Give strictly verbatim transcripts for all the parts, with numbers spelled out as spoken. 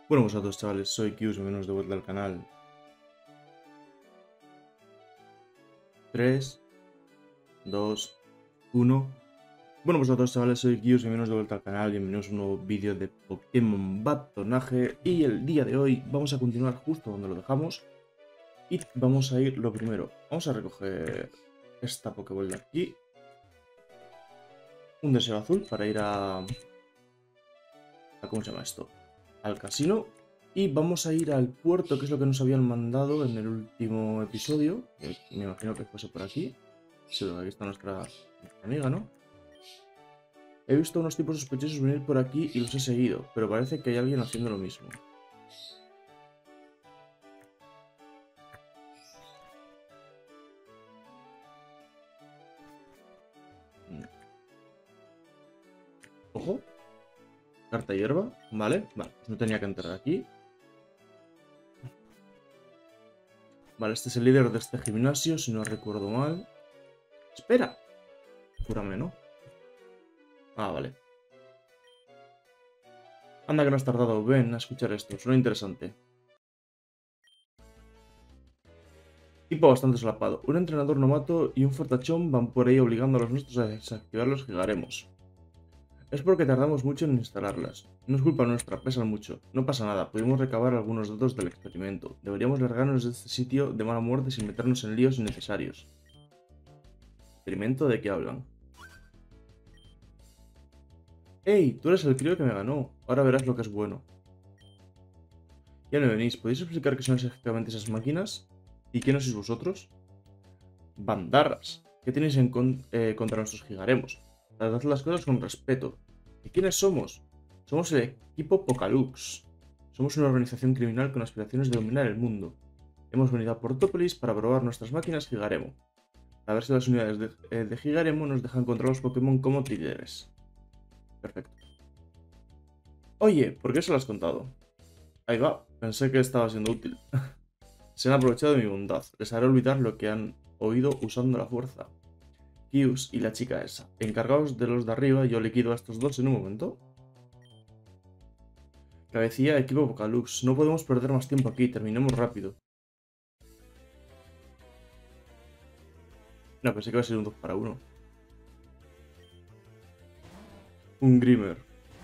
Bueno, pues a todos chavales, soy Kius, bienvenidos de vuelta al canal. tres, dos, uno. Bueno, pues a todos chavales, soy Kius, bienvenidos de vuelta al canal, bienvenidos a un nuevo vídeo de Pokémon Batonaje. Y el día de hoy vamos a continuar justo donde lo dejamos. Y vamos a ir lo primero, vamos a recoger esta Pokéball de aquí. Un deseo azul para ir a... a ¿cómo se llama esto? Al casino. Y vamos a ir al puerto, que es lo que nos habían mandado en el último episodio. Que me imagino que fuese por aquí. Sí, aquí está nuestra, nuestra amiga, ¿no? He visto a unos tipos sospechosos venir por aquí y los he seguido, pero parece que hay alguien haciendo lo mismo. Ojo. Carta hierba. Vale, vale. Pues no tenía que entrar aquí. Vale, este es el líder de este gimnasio, si no recuerdo mal. ¡Espera! Júrame, ¿no? Ah, vale. Anda que no has tardado. Ven a escuchar esto. Suena interesante. Tipo bastante solapado. Un entrenador novato y un fortachón van por ahí obligando a los nuestros a desactivar los gigaremos. Es porque tardamos mucho en instalarlas. No es culpa nuestra, pesan mucho. No pasa nada, pudimos recabar algunos datos del experimento. Deberíamos largarnos de este sitio de mala muerte sin meternos en líos innecesarios. ¿Experimento? ¿De qué hablan? ¡Ey! Tú eres el crío que me ganó. Ahora verás lo que es bueno. Ya no venís. ¿Podéis explicar qué son exactamente esas máquinas? ¿Y quiénes sois vosotros? Bandarras. ¿Qué tenéis en con eh, contra nuestros gigaremos? Tratad las cosas con respeto. ¿Y quiénes somos? Somos el equipo Pokalux. Somos una organización criminal con aspiraciones de dominar el mundo. Hemos venido a Portópolis para probar nuestras máquinas Gigaremo. A ver si las unidades de, eh, de Gigaremo nos dejan encontrar los Pokémon como líderes. Perfecto. Oye, ¿por qué se lo has contado? Ahí va, pensé que estaba siendo útil. Se han aprovechado de mi bondad. Les haré olvidar lo que han oído usando la fuerza. Kius y la chica esa. Encargaos de los de arriba, yo liquido a estos dos en un momento. Cabecilla, equipo Pokalux. No podemos perder más tiempo aquí, terminemos rápido. No, pensé que iba a ser un dos para uno. Un Grimer.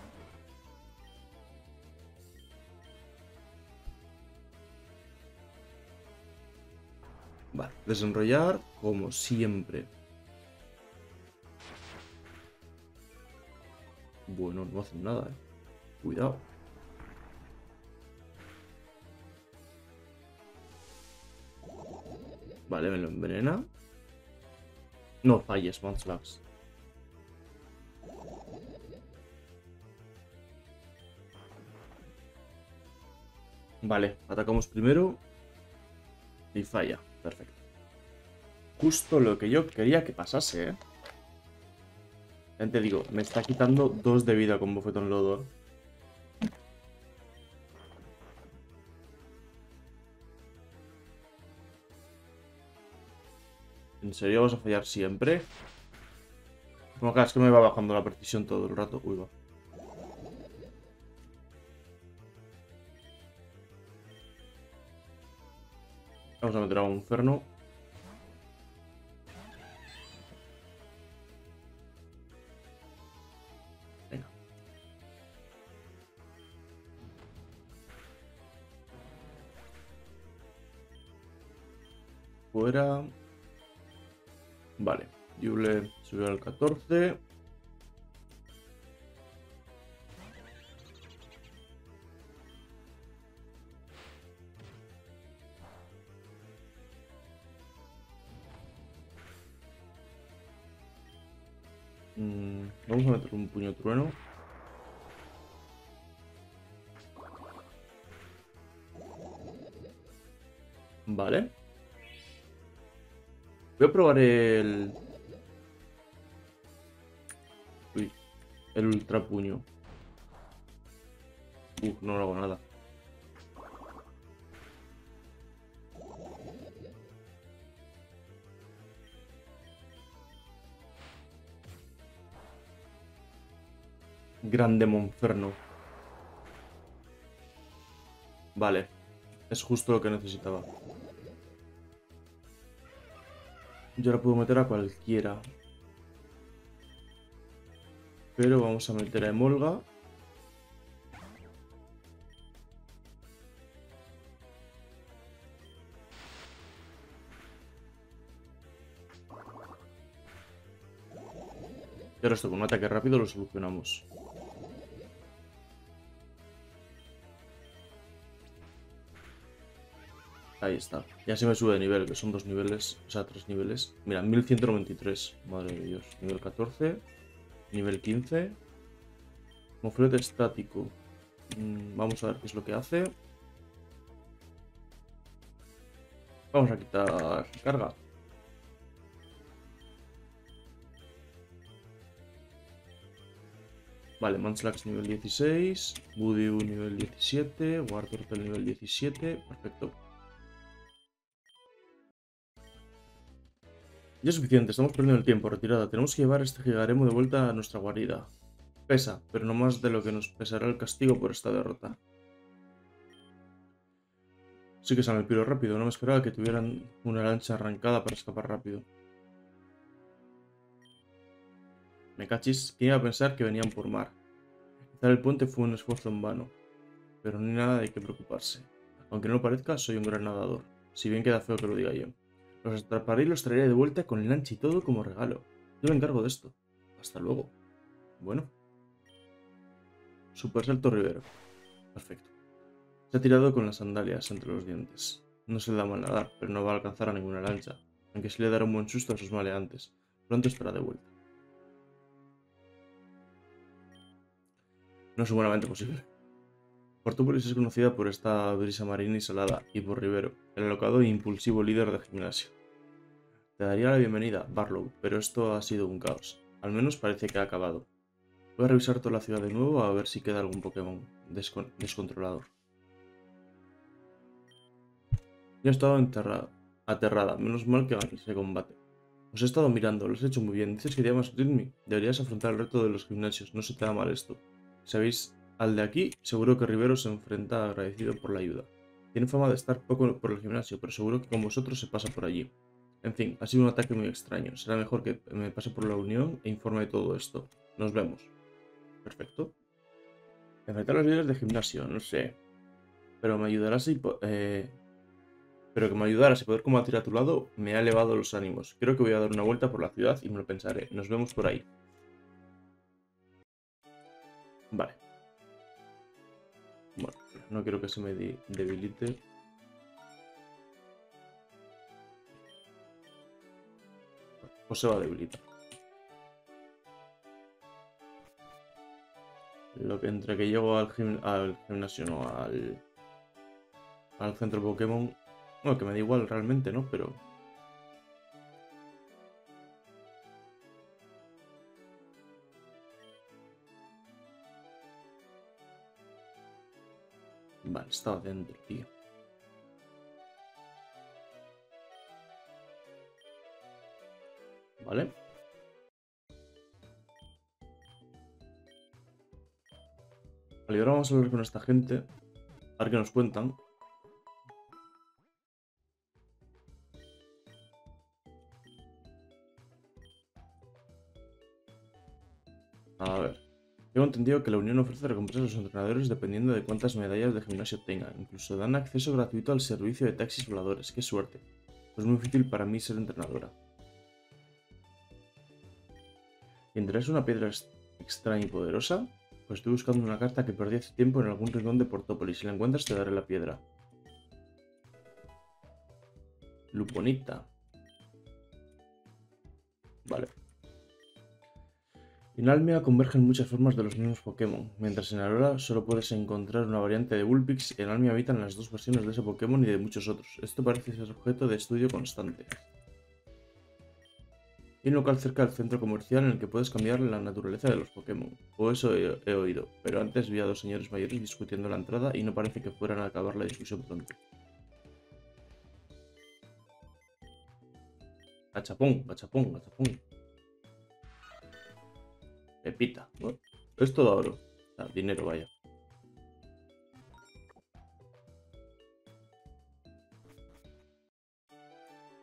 Vale, desenrollar como siempre. Bueno, no hacen nada, eh. Cuidado. Vale, me lo envenena. No falles, Manslax. Vale, atacamos primero. Y falla. Perfecto. Justo lo que yo quería que pasase, eh. Ya te digo, me está quitando dos de vida con Bofetón Lodo. ¿En serio vas a fallar siempre? Como que es que me va bajando la precisión todo el rato. Uy, va. Vamos a meter a un Inferno. Venga. Fuera. Vale. Yule subió al catorce. Mm, vamos a meter un puño trueno. Vale. Voy a probar el... Uy, el ultra puño. Uf, no lo hago nada. Grande Monferno. Vale. Es justo lo que necesitaba. Yo ahora puedo meter a cualquiera. Pero vamos a meter a Emolga. Y ahora esto con un ataque rápido lo solucionamos. Ahí está. Ya se me sube de nivel, que son dos niveles, o sea, tres niveles. Mira, mil ciento noventa y tres. Madre de Dios. Nivel catorce. Nivel quince. Moflete estático. Mm, vamos a ver qué es lo que hace. Vamos a quitar carga. Vale, Manslax nivel dieciséis. Budiu nivel diecisiete. War Turtle nivel diecisiete. Perfecto. Ya es suficiente, estamos perdiendo el tiempo. Retirada. Tenemos que llevar este gigaremo de vuelta a nuestra guarida. Pesa, pero no más de lo que nos pesará el castigo por esta derrota. Sí que sale el piro rápido. No me esperaba que tuvieran una lancha arrancada para escapar rápido. Me cachis, ¿quién iba a pensar que venían por mar? Quizá el puente fue un esfuerzo en vano, pero no hay nada de qué preocuparse. Aunque no lo parezca, soy un gran nadador, si bien queda feo que lo diga yo. Los atraparé y los traeré de vuelta con lancha y todo como regalo. Yo me encargo de esto. Hasta luego. Bueno. Super Salto Rivero. Perfecto. Se ha tirado con las sandalias entre los dientes. No se le da mal nadar, pero no va a alcanzar a ninguna lancha, aunque sí le dará un buen susto a sus maleantes. Pronto estará de vuelta. No es humanamente posible. Portópolis es conocida por esta brisa marina y salada, y por Rivero, el alocado e impulsivo líder de gimnasio. Te daría la bienvenida, Barlow, pero esto ha sido un caos. Al menos parece que ha acabado. Voy a revisar toda la ciudad de nuevo a ver si queda algún Pokémon descon descontrolado. Ya he estado enterrada, aterrada, menos mal que gané ese combate. Os he estado mirando, lo has hecho muy bien. Dices que te llamas Ritmi. Deberías afrontar el reto de los gimnasios, no se te da mal esto. ¿Sabéis? Al de aquí, seguro que Rivero se enfrenta agradecido por la ayuda. Tiene fama de estar poco por el gimnasio, pero seguro que con vosotros se pasa por allí. En fin, ha sido un ataque muy extraño. Será mejor que me pase por la Unión e informe de todo esto. Nos vemos. Perfecto. Enfrentar a los líderes de gimnasio, no sé. Pero me ayudarás y... Eh, pero que me ayudaras y poder combatir a tu lado me ha elevado los ánimos. Creo que voy a dar una vuelta por la ciudad y me lo pensaré. Nos vemos por ahí. Vale. Bueno, no quiero que se me debilite. O se va a debilitar. Lo que entre que llego al, gim al gimnasio, no, al, al centro Pokémon. Bueno, que me da igual realmente, ¿no? Pero... Vale, estaba dentro, tío. Vale. Vale, ahora vamos a hablar con esta gente. A ver qué nos cuentan. A ver. Tengo entendido que la Unión ofrece recompensas a los entrenadores dependiendo de cuántas medallas de gimnasio tengan. Incluso dan acceso gratuito al servicio de taxis voladores. ¡Qué suerte! Es muy útil para mí ser entrenadora. ¿Tendrás una piedra extraña y poderosa? Pues estoy buscando una carta que perdí hace tiempo en algún rincón de Portópolis. Si la encuentras te daré la piedra. Luponita. Vale. En Almia convergen muchas formas de los mismos Pokémon, mientras en Alola solo puedes encontrar una variante de Vulpix. En Almia habitan las dos versiones de ese Pokémon y de muchos otros. Esto parece ser objeto de estudio constante. Hay un local cerca del centro comercial en el que puedes cambiar la naturaleza de los Pokémon. O eso he, he oído, pero antes vi a dos señores mayores discutiendo la entrada y no parece que fueran a acabar la discusión pronto. Gachapón, gachapón, gachapón. Pepita. Bueno, es todo oro. Ah, dinero, vaya.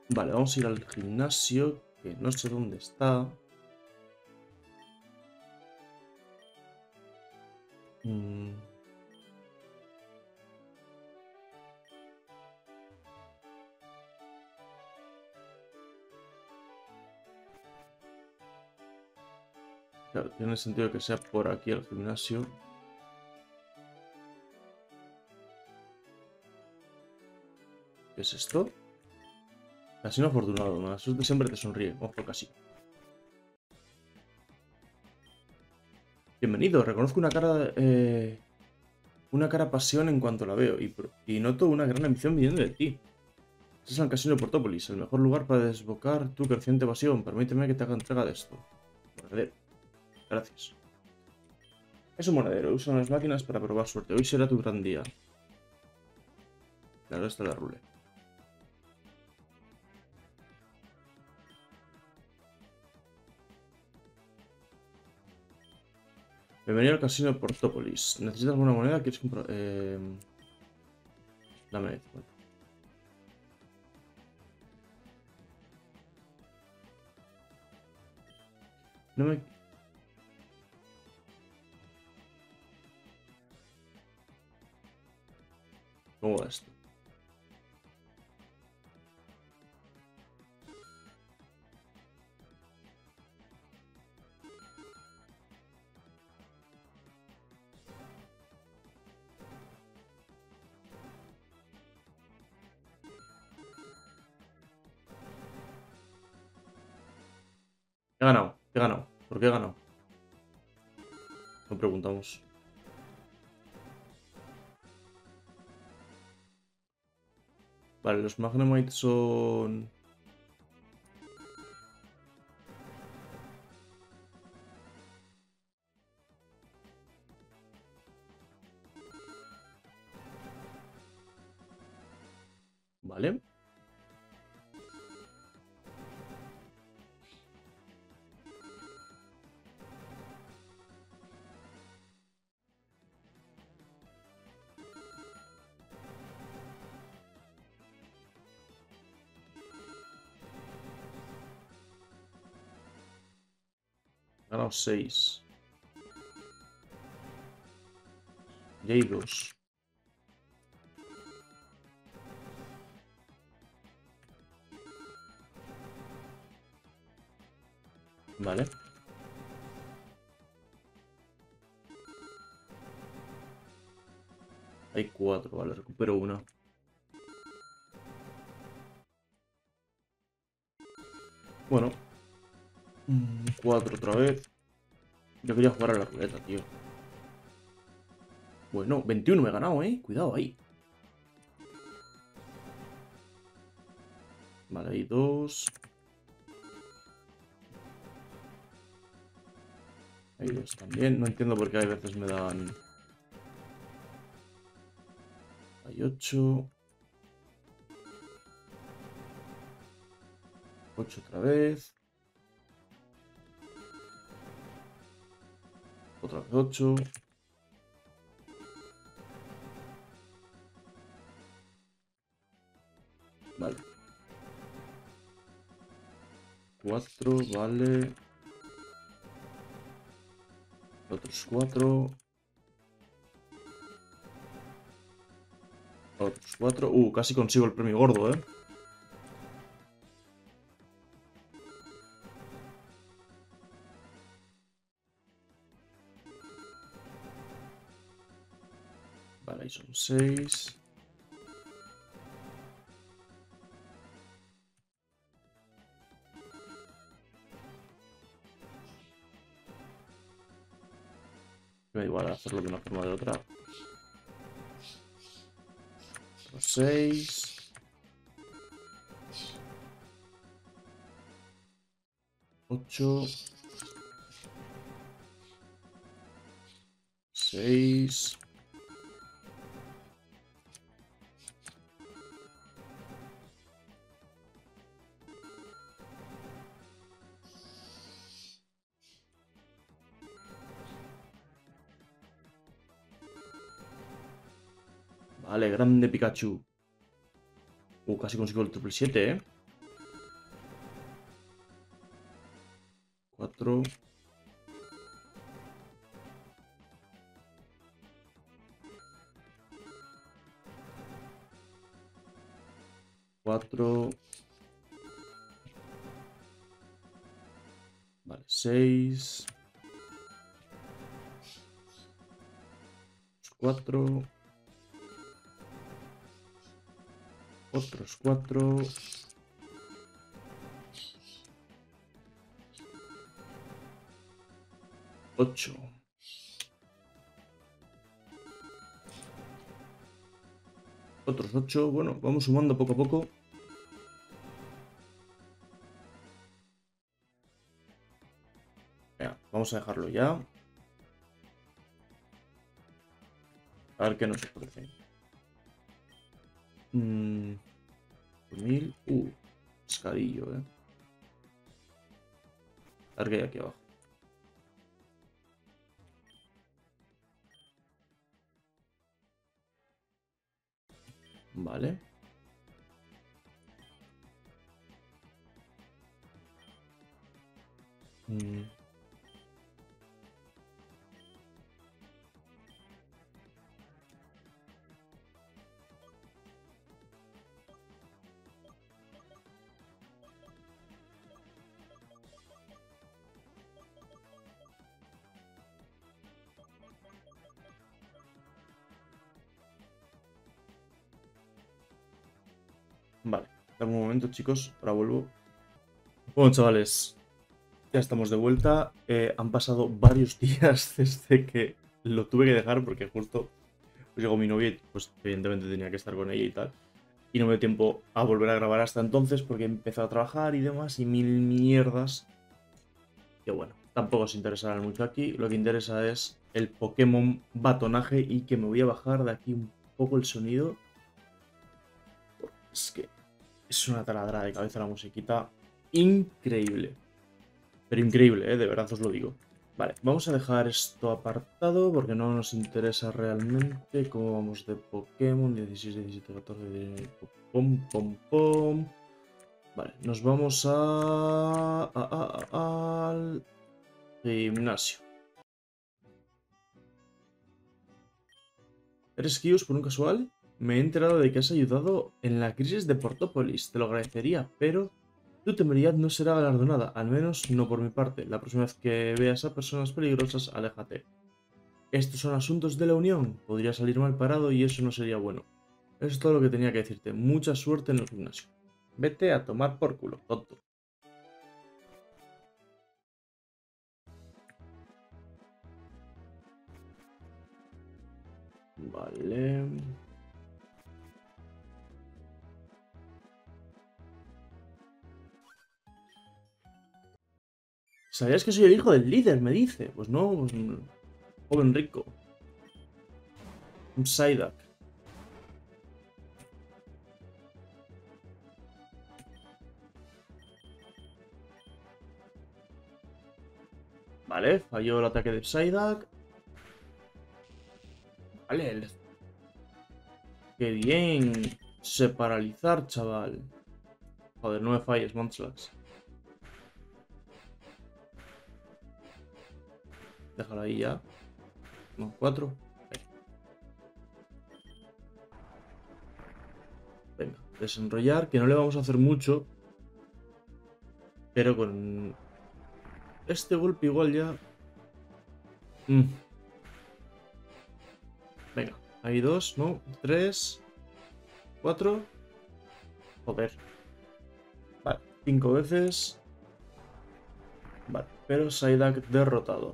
Vale, vamos a ir al gimnasio, que no sé dónde está. Mm. Claro, tiene sentido que sea por aquí el gimnasio. ¿Qué es esto? Casino afortunado. La suerte siempre te sonríe. Vamos por casino. Bienvenido. Reconozco una cara... Eh, una cara pasión en cuanto la veo. Y, y noto una gran ambición viniendo de ti. Este es el casino de Portópolis. El mejor lugar para desbocar tu creciente pasión. Permíteme que te haga entrega de esto. Monedero. Gracias. Es un monedero. Usa las máquinas para probar suerte. Hoy será tu gran día. Claro, está la ruleta. Bienvenido al casino de Portópolis. ¿Necesitas alguna moneda? ¿Quieres comprar? Eh... Dame. Bueno. No me... ¿Cómo va esto? He ganado, he ganado. ¿Por qué he ganado? No preguntamos. Vale, los Magnemite son... Vale. He ganado seis. Y hay dos. Vale. Hay cuatro, vale, recupero una. Bueno. Mm, Cuatro otra vez. Yo quería jugar a la ruleta, tío. Bueno, veintiuno me he ganado, ¿eh? Cuidado ahí. Vale, hay dos. Hay dos también. No entiendo por qué a veces me dan... Hay ocho. Ocho otra vez. Otra vez ocho. Vale. Cuatro, vale. Otros cuatro. Otros cuatro. Uh, casi consigo el premio gordo, ¿eh? Vale, ahí son seis. Me da igual hacerlo de una forma o de otra. seis. ocho. seis. Vale, grande Pikachu. Uh, casi consigo el triple siete, ¿eh? cuatro. Cuatro. Vale, seis. Cuatro. Otros cuatro. Ocho. Otros ocho. Bueno, vamos sumando poco a poco. Venga, vamos a dejarlo ya. A ver qué nos ofrece. Mm, mil. Uh, pescadillo, eh. A ver qué hay aquí abajo. Vale. Mm. Vale, dame un momento, chicos. Ahora vuelvo. Bueno, chavales, ya estamos de vuelta. Eh, han pasado varios días desde que lo tuve que dejar porque justo pues, llegó mi novia y pues evidentemente tenía que estar con ella y tal. Y no me dio tiempo a volver a grabar hasta entonces porque he empezado a trabajar y demás y mil mierdas. Que bueno, tampoco os interesará mucho aquí. Lo que interesa es el Pokémon batonaje y que me voy a bajar de aquí un poco el sonido. Es que es una taladra de cabeza la musiquita. Increíble. Pero increíble, ¿eh? De verdad os lo digo. Vale, vamos a dejar esto apartado porque no nos interesa realmente cómo vamos de Pokémon. dieciséis, diecisiete, catorce, diecinueve, pom, pom, pom. Vale, nos vamos a... a, a, a al gimnasio. ¿Eres Kios por un casual? Me he enterado de que has ayudado en la crisis de Portópolis. Te lo agradecería, pero tu temeridad no será galardonada, al menos no por mi parte. La próxima vez que veas a personas peligrosas, aléjate. Estos son asuntos de la Unión. Podría salir mal parado y eso no sería bueno. Eso es todo lo que tenía que decirte. Mucha suerte en el gimnasio. Vete a tomar por culo, tonto. Vale. ¿Sabías que soy el hijo del líder? Me dice. Pues no, pues, joven rico. Un Psyduck. Vale, falló el ataque de Psyduck. Vale, el... qué bien. Se paralizar, chaval. Joder, no me falles, Munchlax. Déjalo ahí ya. No, cuatro. Venga, desenrollar, que no le vamos a hacer mucho. Pero con este golpe igual ya... Mm. Venga, hay dos, ¿no? Tres. Cuatro. Joder. Vale, cinco veces. Vale, pero Psyduck derrotado.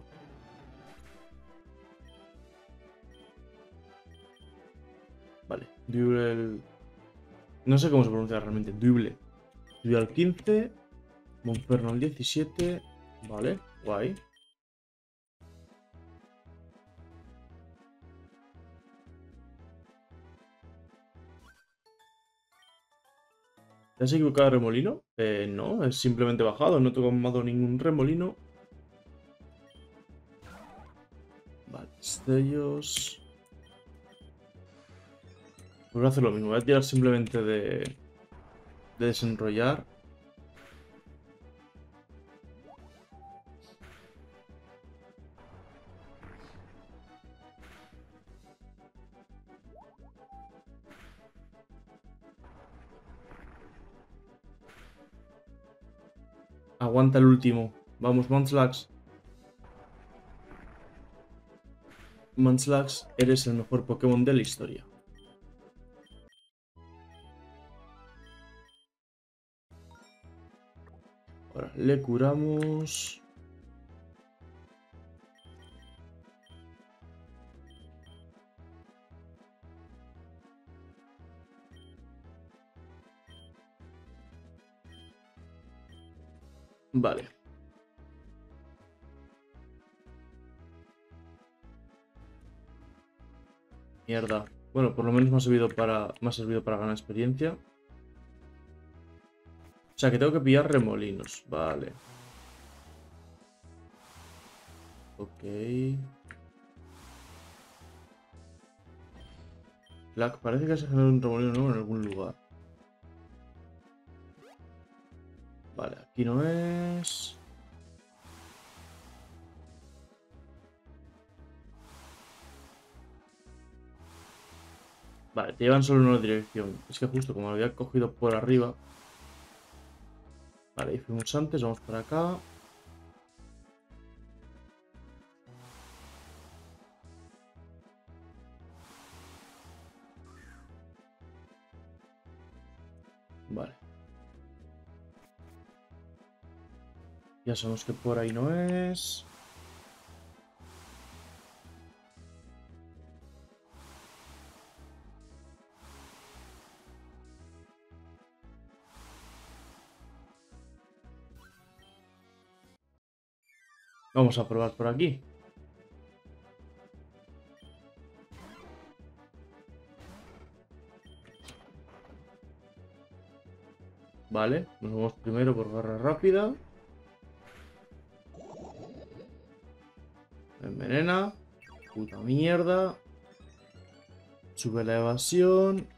Vale, Duel... No sé cómo se pronuncia realmente. Duel. Duel quince. Monferno diecisiete. Vale, guay. ¿Te has equivocado de remolino? Eh, no, es simplemente bajado. No he tomado ningún remolino. Vale, destellos. Voy a hacer lo mismo. Voy a tirar simplemente de, de desenrollar. Aguanta el último. Vamos, Munchlax. Munchlax, eres el mejor Pokémon de la historia. Ahora le curamos. Vale. Mierda. Bueno, por lo menos me ha servido para, me ha servido para ganar experiencia. O sea que tengo que pillar remolinos. Vale. Ok. Black, parece que se generó un remolino nuevo en algún lugar. Vale, aquí no es. Vale, te llevan solo en una dirección. Es que justo como lo había cogido por arriba. Vale, ahí fuimos antes, vamos para acá. Vale. Ya sabemos que por ahí no es. Vamos a probar por aquí. Vale, nos vamos primero por garra rápida. Envenena. Puta mierda. Sube la evasión.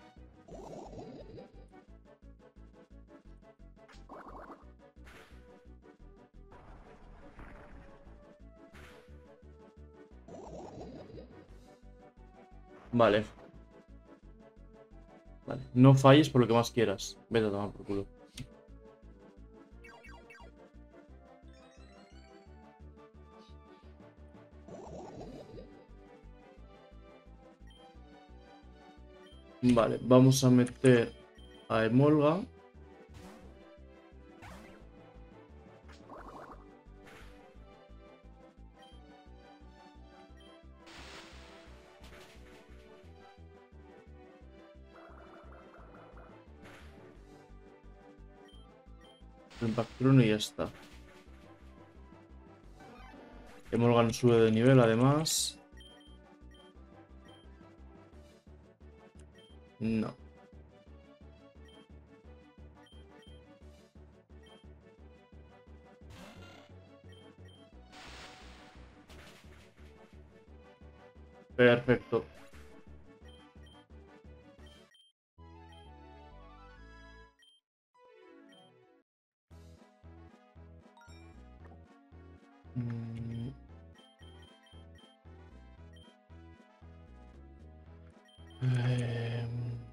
Vale. Vale. No falles por lo que más quieras. Vete a tomar por culo. Vale, vamos a meter a Emolga. Impact uno y ya está. Emolga no sube de nivel además. No. Perfecto. Mm. Eh...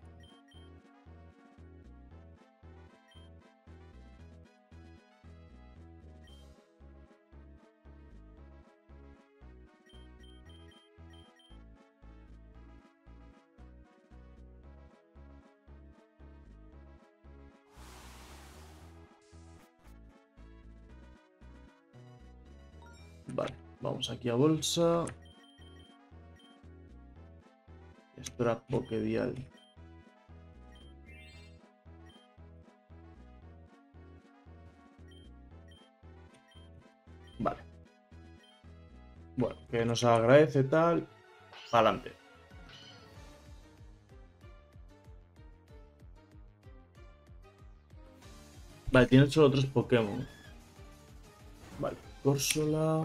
Vale, vamos aquí a bolsa. Esto era Pokedial. Vale. Bueno, que nos agradece tal. Adelante. Vale, tiene solo otros Pokémon. Vale, Corsola.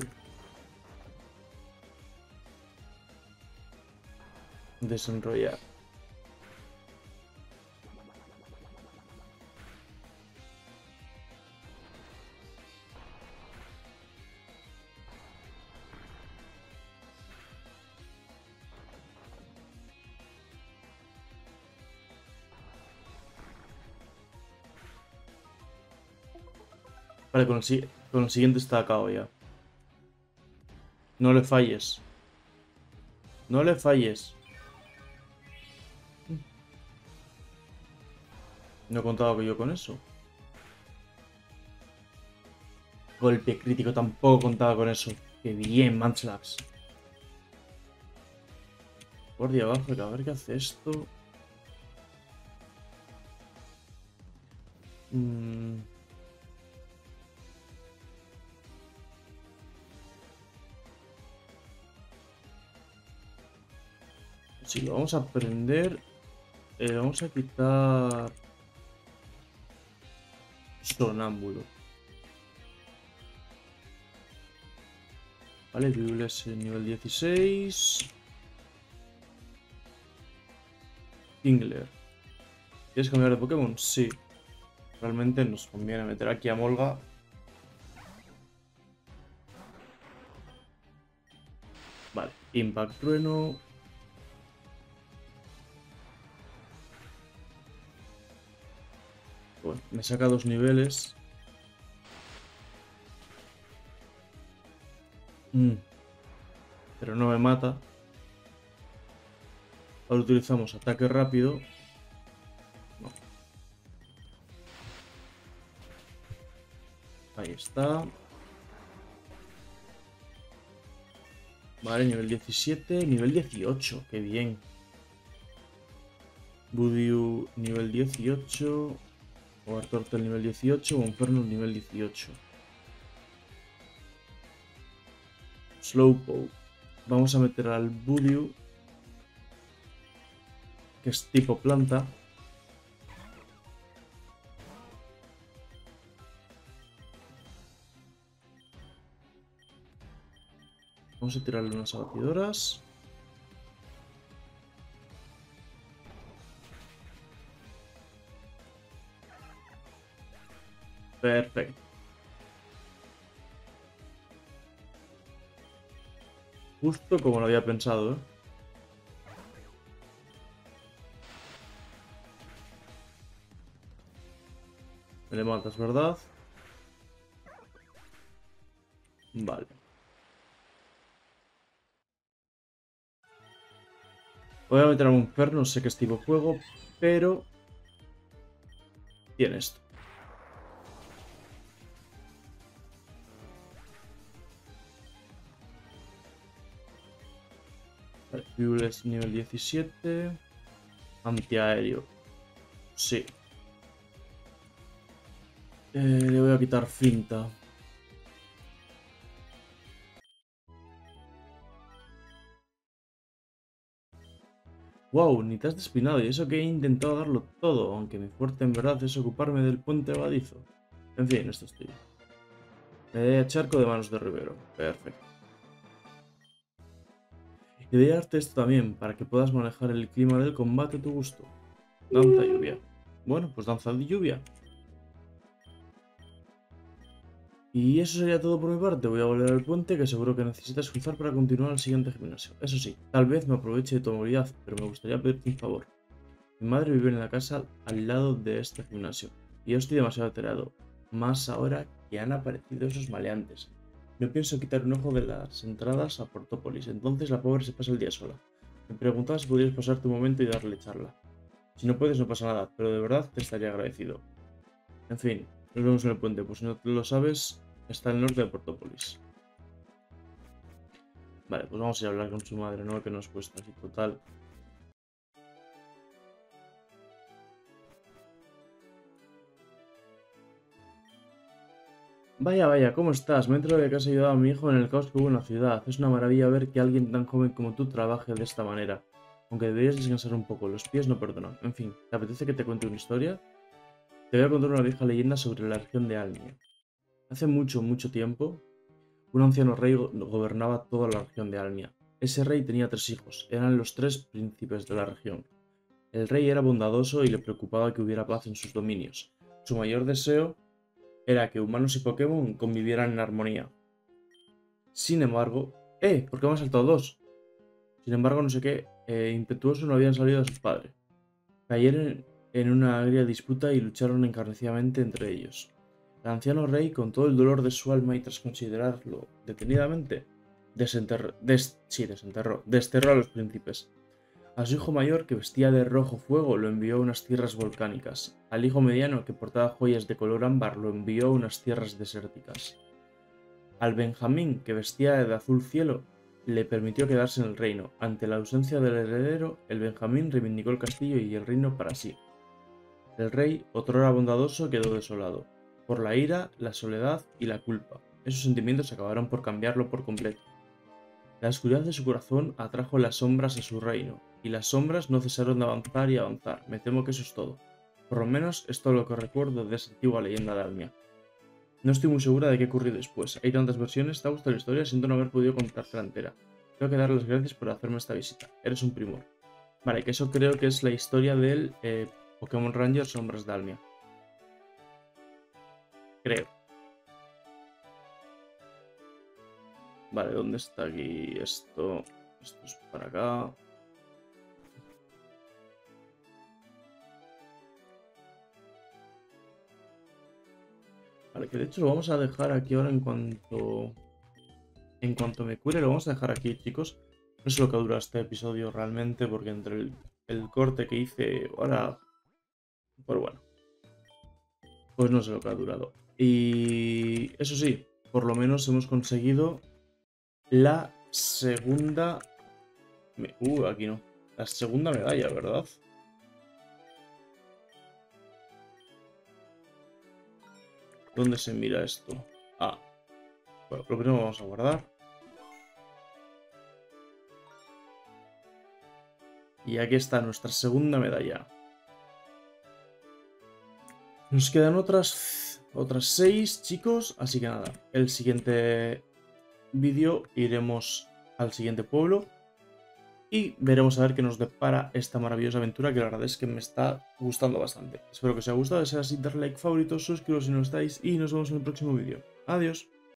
Desenrollar. Vale, con el, si- con el siguiente está a cabo ya. No le falles. No le falles. No contaba que yo con eso. Golpe crítico, tampoco contaba con eso. Qué bien, Manslaps. Por de abajo, a ver qué hace esto. Mm. Si lo vamos a prender, eh, vamos a quitar sonámbulo. Vale, Bible es el nivel dieciséis. Kingler. ¿Quieres cambiar de Pokémon? Sí. Realmente nos conviene meter aquí a Molga. Vale, Impact Trueno. Bueno, me saca dos niveles. Mm. Pero no me mata. Ahora utilizamos ataque rápido. No. Ahí está. Vale, nivel diecisiete. Nivel dieciocho. Qué bien. Budiu nivel dieciocho. O Artortel nivel dieciocho. O Inferno nivel dieciocho. Slowpoke. Vamos a meter al Budiu, que es tipo planta. Vamos a tirarle unas abatidoras. Perfecto. Justo como lo había pensado, ¿eh? Me le matas, ¿verdad? Vale. Voy a meter a un Inferno, sé que es tipo fuego, pero tiene esto. Vale, Fuel es nivel diecisiete. Antiaéreo. Sí. Eh, le voy a quitar finta. Wow, ni te has despinado, y eso que he intentado darlo todo, aunque mi fuerte en verdad es ocuparme del puente evadizo. En fin, esto estoy. Medalla charco de manos de Rivero. Perfecto. Y voy a darte esto también, para que puedas manejar el clima del combate a tu gusto. Danza lluvia. Bueno, pues danza de lluvia. Y eso sería todo por mi parte. Voy a volver al puente, que seguro que necesitas cruzar para continuar al siguiente gimnasio. Eso sí, tal vez me aproveche de tu movilidad, pero me gustaría pedirte un favor. Mi madre vive en la casa al lado de este gimnasio, y yo estoy demasiado alterado, más ahora que han aparecido esos maleantes. No pienso quitar un ojo de las entradas a Portópolis, entonces la pobre se pasa el día sola. Me preguntaba si podrías pasarte un momento y darle charla. Si no puedes, no pasa nada, pero de verdad te estaría agradecido. En fin, nos vemos en el puente, pues si no lo sabes, está al norte de Portópolis. Vale, pues vamos a ir a hablar con su madre, ¿no? Que nos cuesta así total. Vaya, vaya, ¿cómo estás? Me entero de que has ayudado a mi hijo en el caos que hubo en la ciudad. Es una maravilla ver que alguien tan joven como tú trabaje de esta manera. Aunque deberías descansar un poco, los pies no perdonan. En fin, ¿te apetece que te cuente una historia? Te voy a contar una vieja leyenda sobre la región de Almia. Hace mucho, mucho tiempo, un anciano rey go- gobernaba toda la región de Almia. Ese rey tenía tres hijos, eran los tres príncipes de la región. El rey era bondadoso y le preocupaba que hubiera paz en sus dominios. Su mayor deseo era que humanos y Pokémon convivieran en armonía. Sin embargo, ¡eh! ¿Por qué me han saltado dos? Sin embargo, no sé qué, eh, impetuoso no habían salido a sus padres. Cayeron en una agria disputa y lucharon encarnicidamente entre ellos. El anciano rey, con todo el dolor de su alma y tras considerarlo detenidamente, desenterró, des, sí, desenterró, desterró a los príncipes. A su hijo mayor, que vestía de rojo fuego, lo envió a unas tierras volcánicas. Al hijo mediano, que portaba joyas de color ámbar, lo envió a unas tierras desérticas. Al Benjamín, que vestía de azul cielo, le permitió quedarse en el reino. Ante la ausencia del heredero, el Benjamín reivindicó el castillo y el reino para sí. El rey, otrora bondadoso, quedó desolado, por la ira, la soledad y la culpa. Esos sentimientos acabaron por cambiarlo por completo. La oscuridad de su corazón atrajo las sombras a su reino, y las sombras no cesaron de avanzar y avanzar. Me temo que eso es todo. Por lo menos es todo lo que recuerdo de esa antigua leyenda de Almia. No estoy muy segura de qué ocurrió después. Hay tantas versiones, te ha gustado la historia, siento no haber podido contártela entera. Tengo que darle las gracias por hacerme esta visita. Eres un primor. Vale, que eso creo que es la historia del eh, Pokémon Ranger Sombras de Almia. Creo. Vale, ¿dónde está aquí esto? Esto es para acá. Vale, que de hecho lo vamos a dejar aquí ahora en cuanto... En cuanto me cure, lo vamos a dejar aquí, chicos. No sé lo que dura este episodio realmente, porque entre el, el corte que hice ahora... Pues bueno. Pues no sé lo que ha durado. Y eso sí, por lo menos hemos conseguido la segunda... Uh, aquí no. La segunda medalla, ¿verdad? ¿Dónde se mira esto? Ah. Bueno, lo primero vamos a guardar. Y aquí está nuestra segunda medalla. Nos quedan otras, otras seis, chicos. Así que nada, el siguiente vídeo iremos al siguiente pueblo. Y veremos a ver qué nos depara esta maravillosa aventura, que la verdad es que me está gustando bastante. Espero que os haya gustado, si es así, darle like, favorito, suscribiros si no estáis y nos vemos en el próximo vídeo. Adiós.